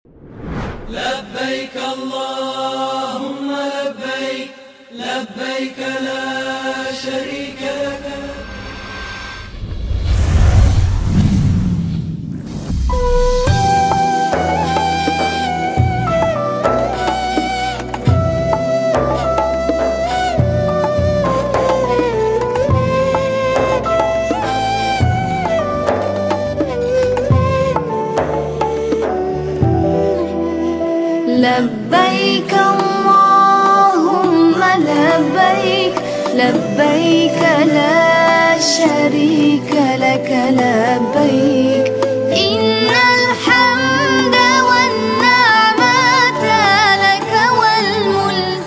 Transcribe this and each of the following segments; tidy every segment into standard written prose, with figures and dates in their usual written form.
لبيك اللهم لبيك لبيك لا شريك لك. لبيك اللهم لبيك لبيك لا شريك لك لبيك إن الحمد والنعمة لك والملك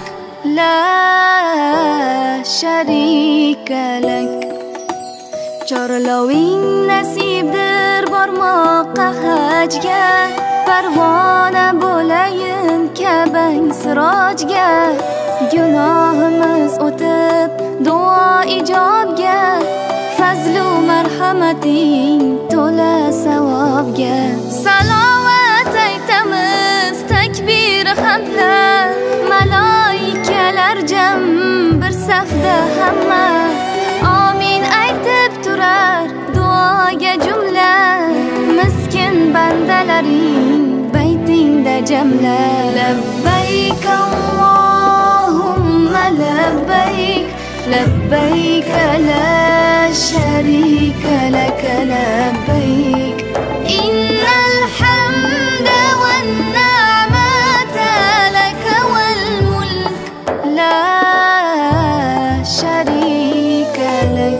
لا شريك لك. Chorloving nasibdir bormoqqa hajga, parvona bo'layin Ka'bang sirojga. Gunohimiz o'tib duo ijobga, fazlu marhamating to'la savobga. Salovat aytamiz takbir hamdlar, malaikalar jam bir safda hamma. Amin aytib turar duoga jumla, miskin bandalaring baytingda jamla. Labbayk Allohumma labbayk labbayk la sharika lak labbayk innal hamda wan ni'mata lak wal mulk la sharika lak.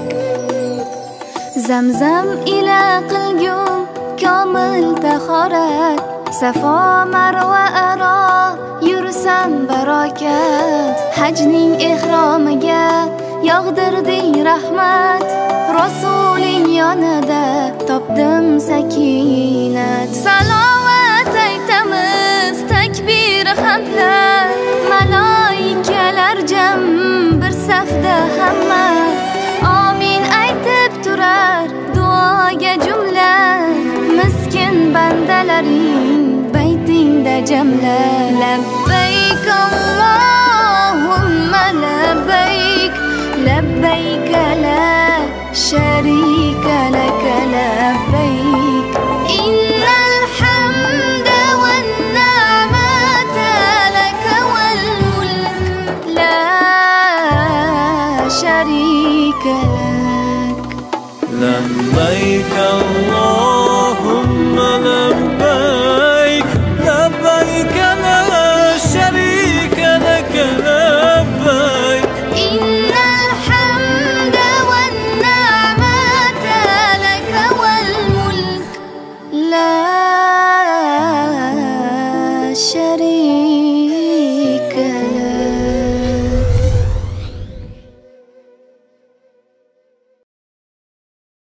Zamzam ila qilgum komil tahorat, Safo Marva aro yursam barokat. Hajning ehromiga yog'dirding rahmat, Rasuling yonida topdim sakinat. Salovat aytamiz takbir hamdlar, malaikalar jam bir safda hamma. Amin aytib turar duoga jumla, miskin bandalaring baytingda jamla. Labbayk Allohumma labbayk labbayk la sharika lak labbayk